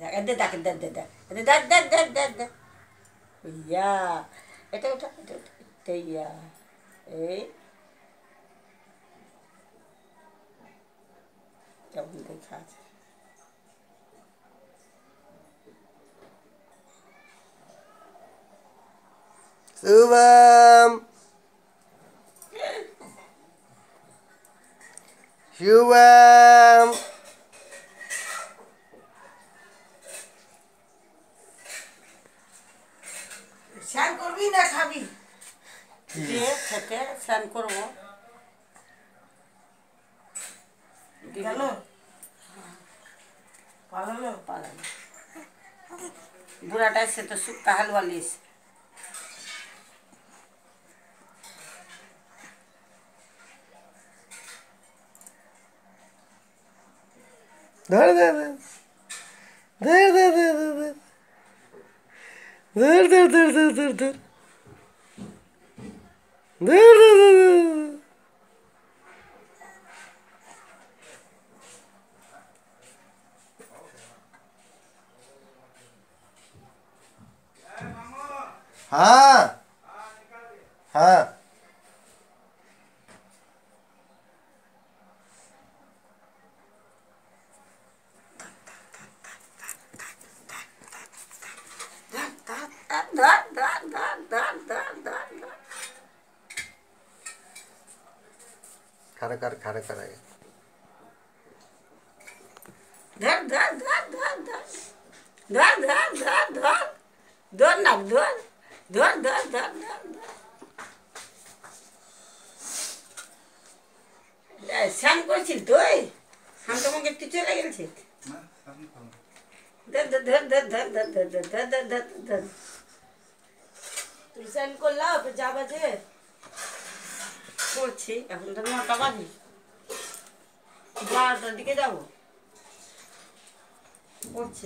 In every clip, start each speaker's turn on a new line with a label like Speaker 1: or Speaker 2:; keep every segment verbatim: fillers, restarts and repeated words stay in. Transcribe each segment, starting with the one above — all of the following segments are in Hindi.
Speaker 1: দে দাকে দে দে দে দে দে দে দে দে ইয়া এটা ওটা এটা এটা ইয়া এই কেমন দেখা আছে
Speaker 2: शुभम शुभम
Speaker 1: স্নান করবি না খাবি দিয়ে খেতে স্নান করবো গেল পালালো পালালো বুড়াটা এসে তো শুক্কা হালুয়া লিস
Speaker 2: धर दे दे धर दे दे दे धर धर धर धर धर धर धर धर धर हाँ हाँ
Speaker 1: धर धर धर धर धर धर
Speaker 2: खड़ा कर खड़ा कर
Speaker 1: धर धर धर धर धर धर धर धर धर धर ना धर धर धर धर धर স্নান করছিস তুই আমি তোমাকে তুই চলে গেছিস ধর ধর ধর ধর ধর ধর ধর ধর ধর ধর ধর তুই স্নান করলাম যা বাজে করছি এখন তো নটা বাজে বারোটার দিকে যাবো করছি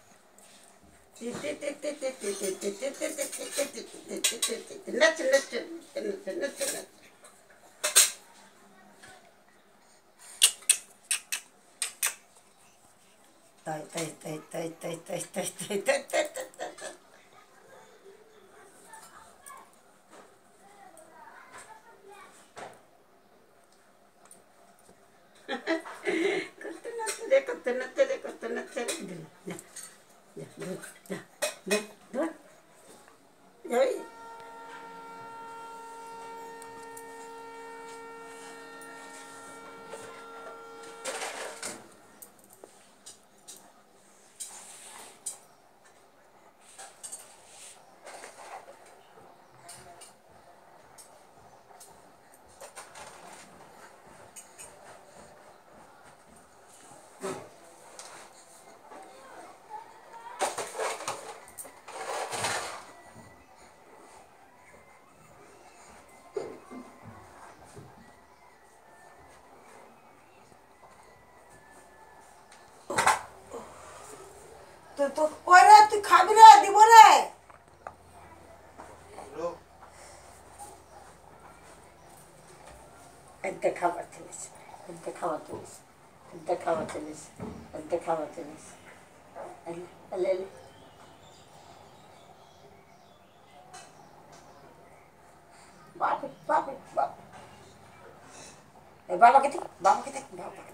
Speaker 1: তাই তাই তাই তাই তাই তাই তাই তাই তাই তাই তাই তাই করতে না তেরে করতে না তেরে করতে না তেরে তো তো কই রে তুই খাবি রে দিব রে এতে খাবার দিলিস এতে খাবার দিলিস এতে খাবার দিলিস এতে খাবার দিলিস এলে এলে বাবা বাবা বাবা বাবাকে দেখ বাবাকে দেখ বাবাকে